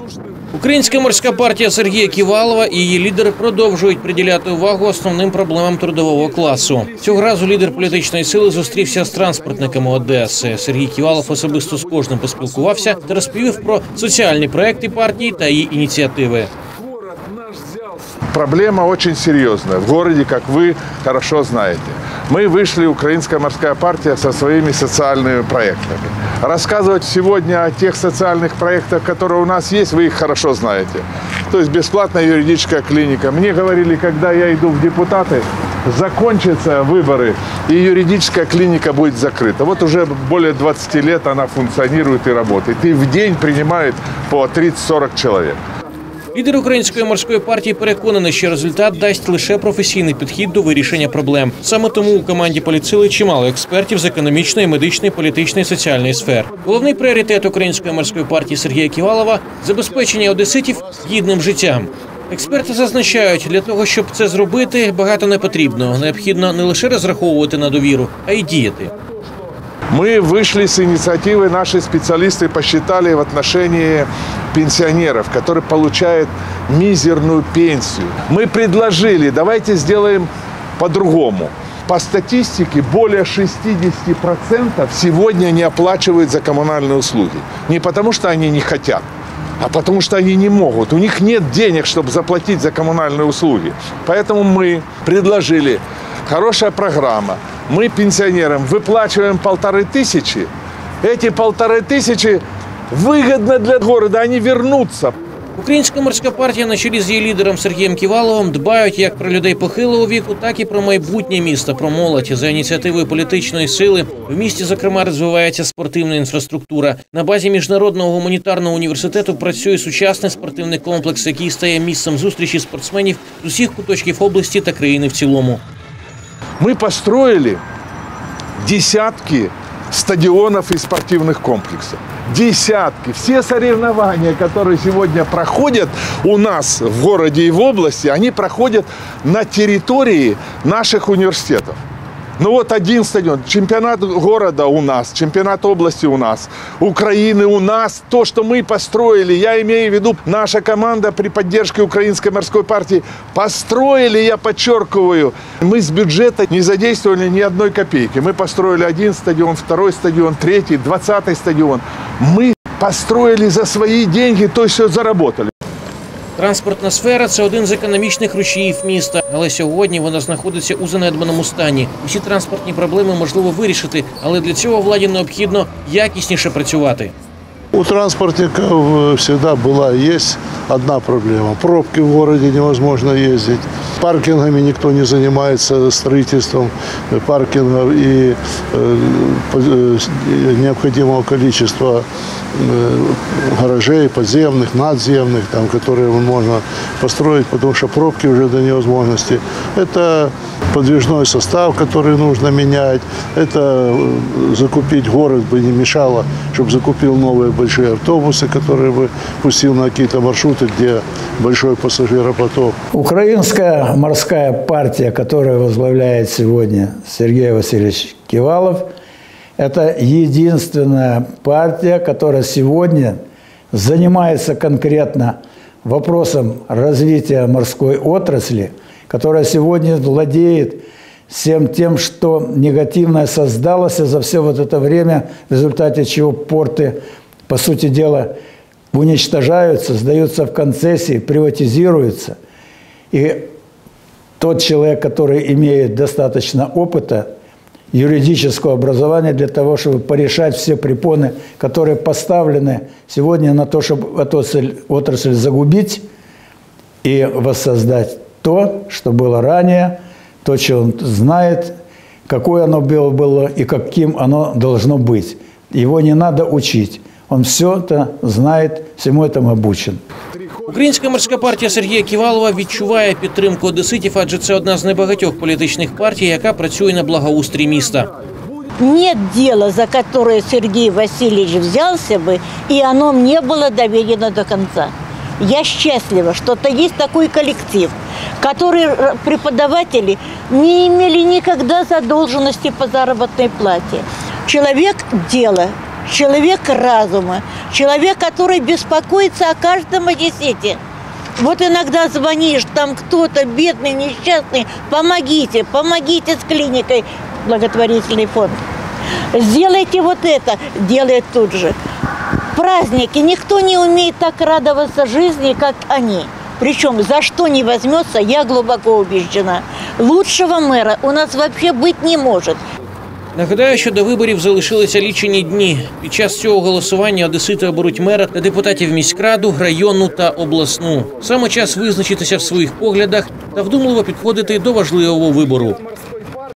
Українська морська партія Сергія Ківалова і її лідер продовжують приділяти увагу основним проблемам трудового класу. Цього разу лідер політичної сили зустрівся з транспортниками Одеси. Сергій Ківалов особисто з кожним поспілкувався та розповів про соціальні проекти партії та її ініціативи. Проблема очень серьезная в городе, как вы хорошо знаете. Мы вышли, Украинская морская партия, со своими социальными проектами. Рассказывать сегодня о тех социальных проектах, которые у нас есть, вы их хорошо знаете. То есть бесплатная юридическая клиника. Мне говорили, когда я иду в депутаты, закончатся выборы, и юридическая клиника будет закрыта. Вот уже более 20 лет она функционирует и работает. И в день принимает по 30-40 человек. Лідер Української морської партії переконаний, що результат дасть лише професійний підхід до вирішення проблем. Саме тому у команді політсили чимало експертів з економічної, медичної, політичної, соціальної сфер. Головний пріоритет Української морської партії Сергія Ківалова – забезпечення одеситів гідним життям. Експерти зазначають, для того, щоб це зробити, багато не потрібно. Необхідно не лише розраховувати на довіру, а й діяти. Мы вышли с инициативой, наши специалисты посчитали в отношении пенсионеров, которые получают мизерную пенсию. Мы предложили, давайте сделаем по-другому. По статистике, более 60% сегодня не оплачивают за коммунальные услуги. Не потому, что они не хотят, а потому, что они не могут. У них нет денег, чтобы заплатить за коммунальные услуги. Поэтому мы предложили, хорошая программа. Мы пенсионерам выплачиваем 1500. Эти 1500 выгодно для города, они вернутся. Українська морська партія на чолі з її лідером Сергієм Ківаловим дбають як про людей похилого віку, так і про майбутнє міста, про молодь. За ініціативою політичної сили в місті, зокрема, розвивається спортивна інфраструктура. На базі Міжнародного гуманітарного університету працює сучасний спортивний комплекс, який стає місцем зустрічі спортсменів з усіх куточків області та країни в цілому. Мы построили десятки стадионов и спортивных комплексов. Десятки. Все соревнования, которые сегодня проходят у нас в городе и в области, они проходят на территории наших университетов. Ну вот один стадион, чемпионат города у нас, чемпионат области у нас, Украины у нас. То, что мы построили, я имею в виду, наша команда при поддержке Украинской морской партии построили, я подчеркиваю, мы с бюджета не задействовали ни одной копейки. Мы построили один стадион, второй стадион, третий, 20-й стадион. Мы построили за свои деньги, то есть все заработали. Транспортна сфера – це один з економічних рушіїв міста, але сьогодні вона знаходиться у занедбаному стані. Усі транспортні проблеми можливо вирішити, але для цього владі необхідно якісніше працювати. У транспортников всегда была и есть одна проблема. Пробки в городе невозможно ездить. Паркингами никто не занимается, строительством паркингов и необходимого количества гаражей, подземных, надземных, там, которые можно построить, потому что пробки уже до невозможности. Это подвижной состав, который нужно менять. Это закупить город бы не мешало, чтобы закупил новые большие автобусы, которые бы пустил на какие-то маршруты, где большой пассажиропоток. Украинская морская партия, которую возглавляет сегодня Сергей Васильевич Ківалов, это единственная партия, которая сегодня занимается конкретно вопросом развития морской отрасли, которая сегодня владеет всем тем, что негативное создалось за все вот это время, в результате чего порты, по сути дела, уничтожаются, сдаются в концессии, приватизируются. И тот человек, который имеет достаточно опыта, юридического образования для того, чтобы порешать все препоны, которые поставлены сегодня на то, чтобы отрасль загубить и воссоздать то, что было ранее, то, что он знает, какое оно было и каким оно должно быть. Его не надо учить. Он все это знает, всему этому обучен. Українська морська партія Сергія Ківалова відчуває підтримку одеситів, адже це одна з небагатьох політичних партій, яка працює на благоустрій міста. Нет дела, за которое Сергей Васильевич взялся бы, и оно не было доведено до конца. Я счастлива, что есть такой коллектив, который преподаватели не имели никогда задолженности по заработной плате. Человек – дело. человек разума, человек, который беспокоится о каждом одессите. Вот иногда звонишь, там кто-то бедный, несчастный, помогите с клиникой, благотворительный фонд. Сделайте вот это, делает тут же. Праздники, никто не умеет так радоваться жизни, как они. Причем за что не возьмется, я глибоко убеждена. Лучшого мера у нас вообще быть не може. Нагадаю, що до виборів залишилися лічені дні. Під час цього голосування одесити оберуть мера та депутатів міськраду, районну та обласну. Саме час визначитися в своїх поглядах та вдумливо підходити до важливого вибору.